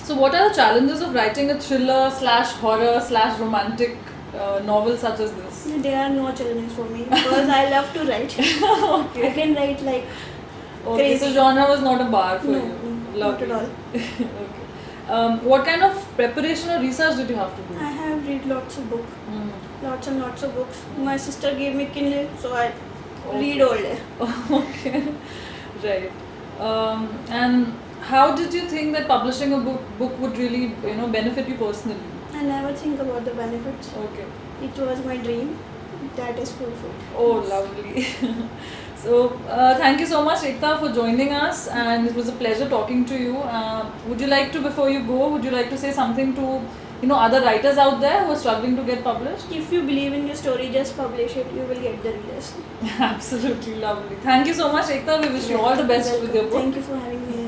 So what are the challenges of writing a thriller slash horror slash romantic novel such as this? There are no challenges for me because I love to write. Okay. I can write like Okay, crazy. so genre was not a bar for No, you. not at all. Okay. What kind of preparation or research did you have to do? I have read lots of books, Mm. lots and lots of books. My sister gave me Kindle, so I read all day. Okay, right. And how did you think that publishing a book would really, benefit you personally? I never think about the benefits. Okay. It was my dream. That is fulfilled. Oh, lovely. So, thank you so much, Ekta, for joining us, and it was a pleasure talking to you. Would you like to, before you go, would you like to say something to, other writers out there who are struggling to get published? If you believe in your story, just publish it. You will get the readers. Absolutely lovely. Thank you so much, Ekta. We wish you all the best with your book. Thank you for having me.